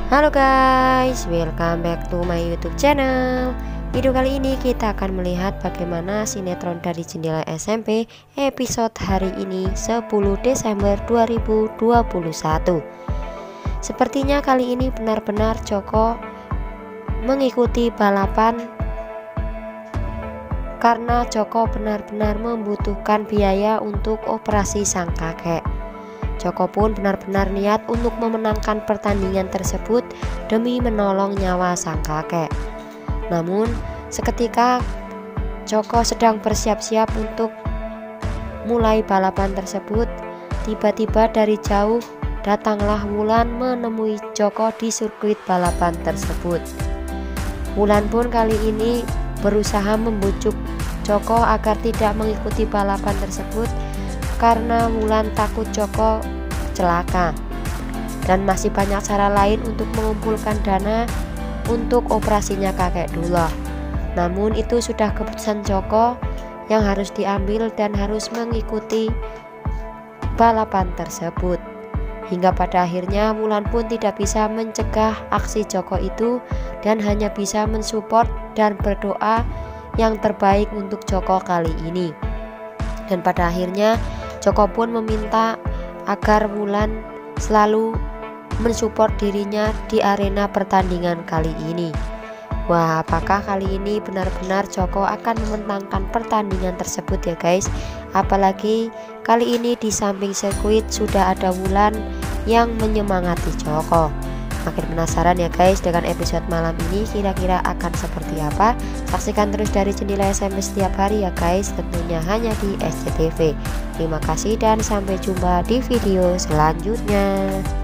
Halo guys, welcome back to my YouTube channel. Video kali ini kita akan melihat bagaimana sinetron dari Jendela SMP episode hari ini 10 Desember 2021. Sepertinya kali ini benar-benar Joko mengikuti balapan karena Joko benar-benar membutuhkan biaya untuk operasi sang kakek. Joko pun benar-benar niat untuk memenangkan pertandingan tersebut demi menolong nyawa sang kakek. Namun, seketika Joko sedang bersiap-siap untuk mulai balapan tersebut, tiba-tiba dari jauh datanglah Wulan menemui Joko di sirkuit balapan tersebut. Wulan pun kali ini berusaha membujuk Joko agar tidak mengikuti balapan tersebut karena Wulan takut Joko celaka, dan masih banyak cara lain untuk mengumpulkan dana untuk operasinya kakek Dullah. Namun itu sudah keputusan Joko yang harus diambil dan harus mengikuti balapan tersebut. Hingga pada akhirnya Wulan pun tidak bisa mencegah aksi Joko itu dan hanya bisa mensupport dan berdoa yang terbaik untuk Joko kali ini. Dan pada akhirnya Joko pun meminta agar Wulan selalu mensupport dirinya di arena pertandingan kali ini. Wah, apakah kali ini benar-benar Joko akan memenangkan pertandingan tersebut ya guys? Apalagi kali ini di samping sirkuit sudah ada Wulan yang menyemangati Joko. Makin penasaran ya guys dengan episode malam ini kira-kira akan seperti apa. Saksikan terus dari Jendela SMP setiap hari ya guys, tentunya hanya di SCTV. Terima kasih dan sampai jumpa di video selanjutnya.